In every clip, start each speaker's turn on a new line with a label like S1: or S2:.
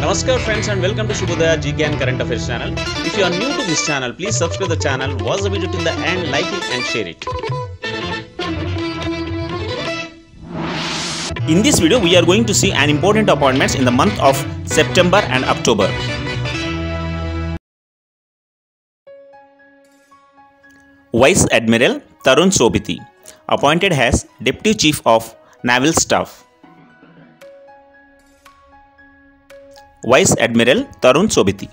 S1: Namaskar friends and welcome to Shubhodaya GK and Current Affairs channel. If you are new to this channel, please subscribe the channel, watch the video till the end, like it and share it. In this video, we are going to see an important appointments in the month of September and October. Vice Admiral Tarun Sobiti appointed as Deputy Chief of Naval Staff. Vice Admiral Tarun Sobiti.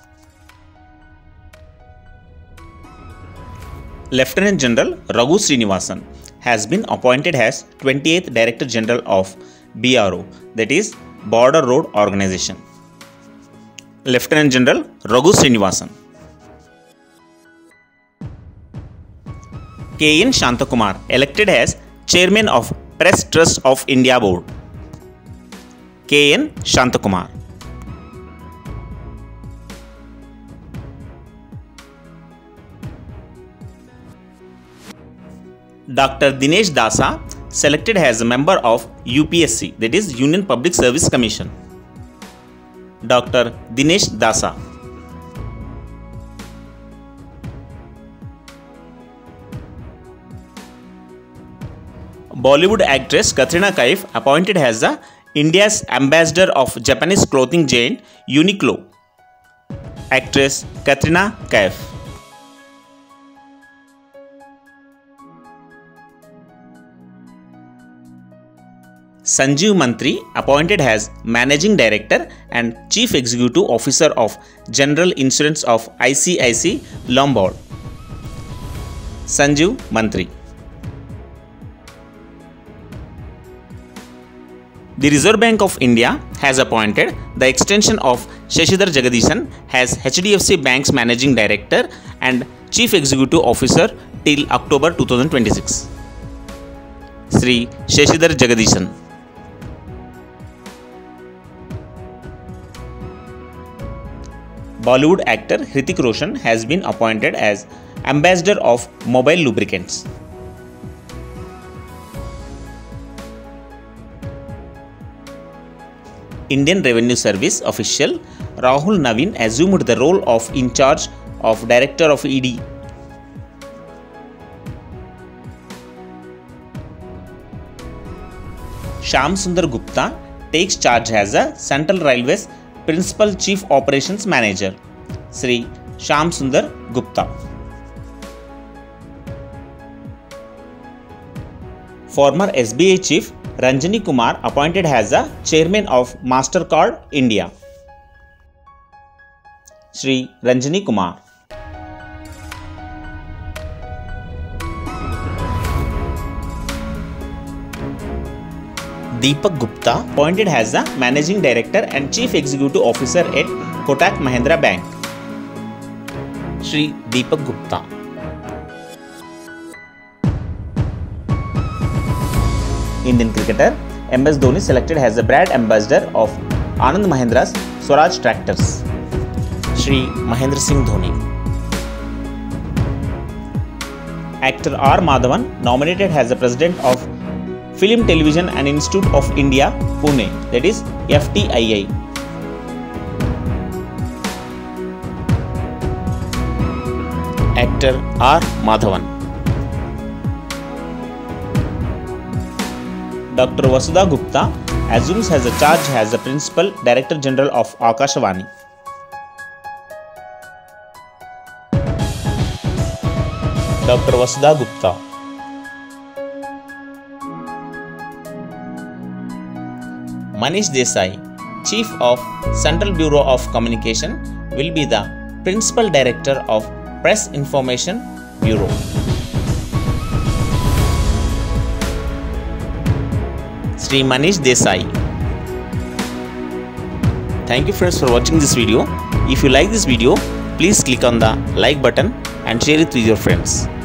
S1: Lieutenant General Raghu Srinivasan has been appointed as 28th Director General of BRO, that is Border Road Organization. Lieutenant General Raghu Srinivasan. K.N. Shantakumar elected as Chairman of Press Trust of India Board. K.N. Shantakumar. Dr. Dinesh Dasa selected as a member of UPSC, that is Union Public Service Commission. Dr. Dinesh Dasa. Bollywood actress Katrina Kaif appointed as the India's ambassador of Japanese clothing giant Uniqlo. Actress Katrina Kaif. Sanjeev Mantri appointed as Managing Director and Chief Executive Officer of General Insurance of ICICI Lombard. Sanjeev Mantri. The Reserve Bank of India has appointed the extension of Shashidhar Jagadishan as HDFC Bank's Managing Director and Chief Executive Officer till October 2026. Sri Shashidhar Jagadishan. Bollywood actor Hrithik Roshan has been appointed as Ambassador of Mobile Lubricants. Indian Revenue Service official Rahul Naveen assumed the role of in charge of Director of ED. Shyam Sundar Gupta takes charge as a Central Railways Principal Chief Operations Manager. Sri Shyam Sundar Gupta. Former SBI Chief Ranjani Kumar appointed as the Chairman of MasterCard India. Sri Ranjani Kumar. Deepak Gupta appointed as the Managing Director and Chief Executive Officer at Kotak Mahindra Bank. Sri Deepak Gupta. Indian cricketer MS Dhoni selected as the brand ambassador of Anand Mahindra's Swaraj Tractors. Sri Mahendra Singh Dhoni. Actor R. Madhavan nominated as the President of Film, Television and Institute of India, Pune, that is FTII. Actor R. Madhavan. Dr. Vasudha Gupta assumes as a charge as the Principal Director General of Akashvani. Dr. Vasudha Gupta. Manish Desai, Chief of Central Bureau of Communication, will be the Principal Director of Press Information Bureau. Sri Manish Desai. Thank you friends for watching this video. If you like this video, please click on the like button and share it with your friends.